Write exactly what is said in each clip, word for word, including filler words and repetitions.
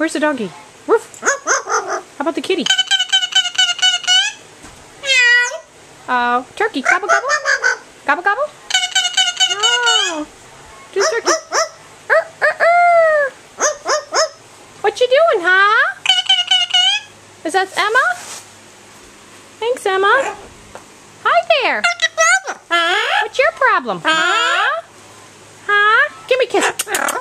Where's the doggy? Woof. How about the kitty? Oh, turkey. Gobble, gobble. Gobble, gobble. No. Just turkey. Er, er, er. What you doing, huh? Is that Emma? Thanks, Emma. Hi there. What's your problem? Huh? Huh? Give me a kiss.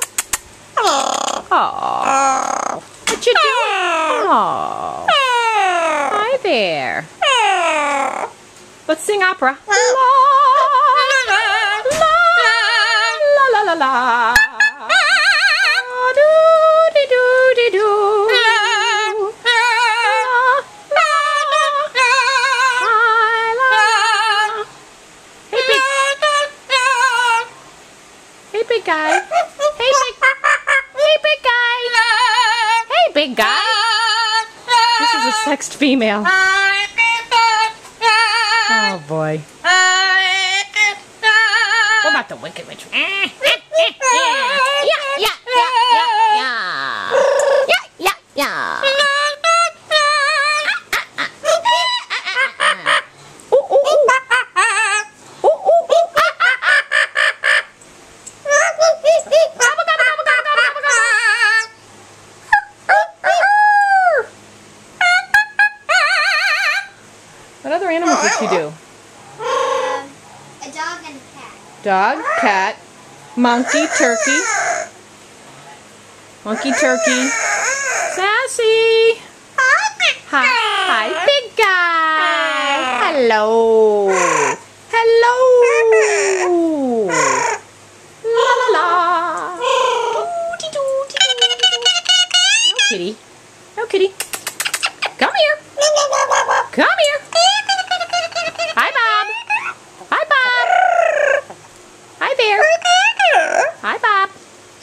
Oh. What you doing? Oh. Hi there. Let's sing opera. La la la la la la. Do de do de do. Hey big guy. Hey big Hey big guy. Hey big guy. This is a sexed female. Oh boy. What about the Wicked Witch? Yeah, yeah, yeah, yeah, yeah. Yeah, yeah, yeah. What other animals did she do? Um, a dog and a cat. Dog, cat, monkey, turkey. Monkey, turkey. Sassy. Hi, hi, big guy. Hello. Hello. La la la. No kitty. No kitty. Come here. Come here. Hi, Bob. Hi, Bob. Hi there. Hi, Bob.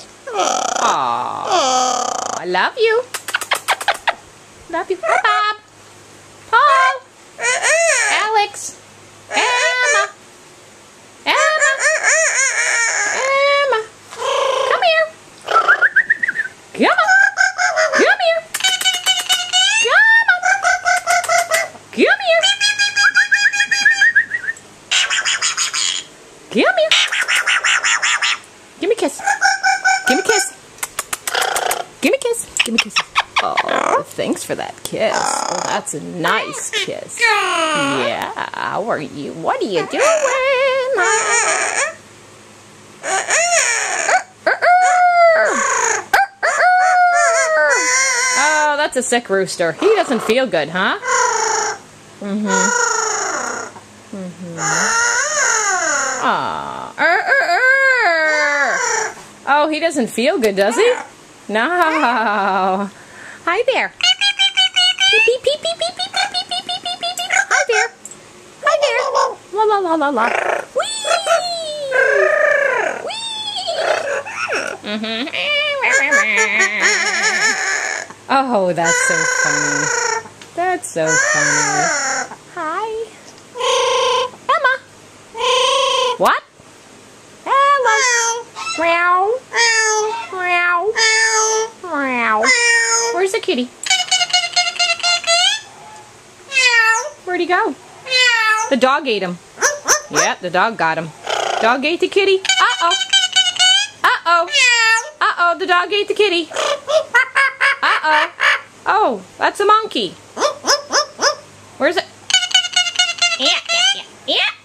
Aww. I love you. Love you. Hi, Bob. Paul. Alex. Emma. Emma. Emma. Come here. Come on. Come here. Come on. Come here. Come here. Give me a kiss. Give me a kiss. Give me a kiss. Give me a kiss. Oh, thanks for that kiss. Oh, that's a nice kiss. Yeah. How are you? What are you doing? Oh, that's a sick rooster. He doesn't feel good, huh? Mm-hmm. Mm-hmm. Aww. Er, er, er. Oh, he doesn't feel good, does he? No. Hi there. Beep, beep, beep, beep, beep, beep, beep, beep, beep, beep, beep, beep. Hi there. Hi there. La la la la la. Whee! Whee! Mm-hmm. Oh, that's so funny. That's so funny. Hi. Emma. What? Hello. Meow. Meow. Meow. Where's the kitty? Where'd he go? The dog ate him. Yeah, the dog got him. Dog ate the kitty. Uh-oh. Uh-oh. Uh-oh, the dog ate the kitty. Uh-oh. Oh, that's a monkey. Where's it? Yeah, yeah, yeah, yeah.